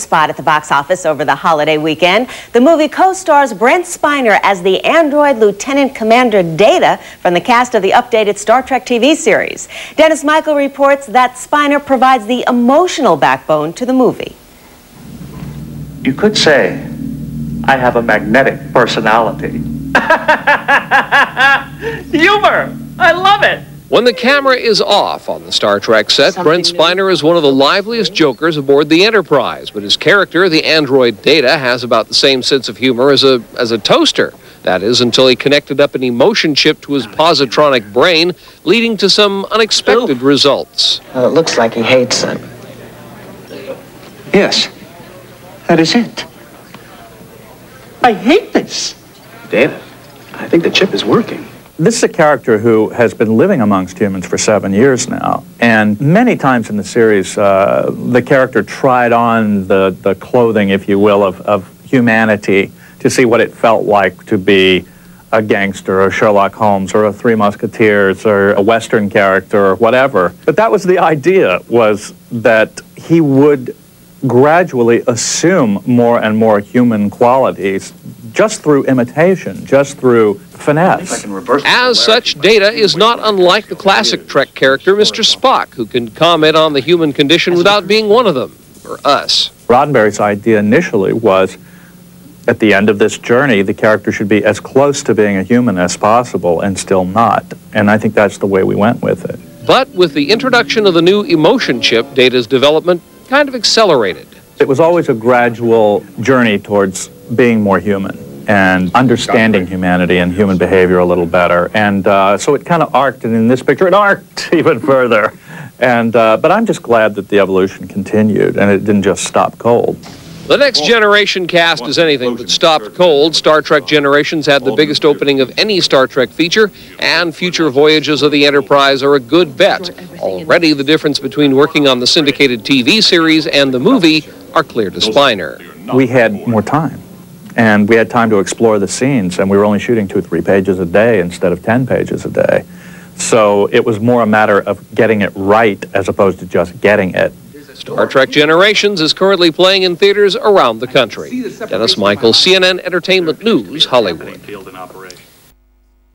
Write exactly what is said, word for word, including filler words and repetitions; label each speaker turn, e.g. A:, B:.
A: spot at the box office over the holiday weekend. The movie co-stars Brent Spiner as the android Lieutenant Commander Data from the cast of the updated Star Trek T V series. Dennis Michael reports that Spiner provides the emotional backbone to the movie.
B: You could say I have a magnetic personality. Humor! I love it!
C: When the camera is off on the Star Trek set, Brent Spiner is one of the liveliest jokers aboard the Enterprise, but his character, the android Data, has about the same sense of humor as a, as a toaster. That is, until he connected up an emotion chip to his positronic brain, leading to some unexpected Ooh. results.
D: Well, it looks like he hates it.
B: Yes, that is it. I hate this.
E: David, I think the chip is working.
F: This is a character who has been living amongst humans for seven years now, and many times in the series, uh, the character tried on the, the clothing, if you will, of, of humanity to see what it felt like to be a gangster or Sherlock Holmes or a Three Musketeers or a Western character or whatever. But that was the idea, was that he would gradually assume more and more human qualities just through imitation, just through finesse.
C: As such, Data is not unlike the classic Trek character, Mister Spock, who can comment on the human condition without being one of them, or us.
F: Roddenberry's idea initially was, at the end of this journey, the character should be as close to being a human as possible, and still not. And I think that's the way we went with it.
C: But with the introduction of the new emotion chip, Data's development kind of accelerated.
F: It was always a gradual journey towards being more human and understanding humanity and human behavior a little better. And uh, so it kind of arced, and in this picture it arced even further. And, uh, but I'm just glad that the evolution continued and it didn't just stop cold.
C: The Next Generation cast is anything but stopped cold. Star Trek Generations had the biggest opening of any Star Trek feature, and future voyages of the Enterprise are a good bet. Already the difference between working on the syndicated T V series and the movie are clear to Spiner.
F: We had more time, and we had time to explore the scenes, and we were only shooting two or three pages a day instead of ten pages a day. So it was more a matter of getting it right as opposed to just getting it.
C: Star Trek Generations is currently playing in theaters around the country. Dennis Michael, C N N Entertainment News, Hollywood.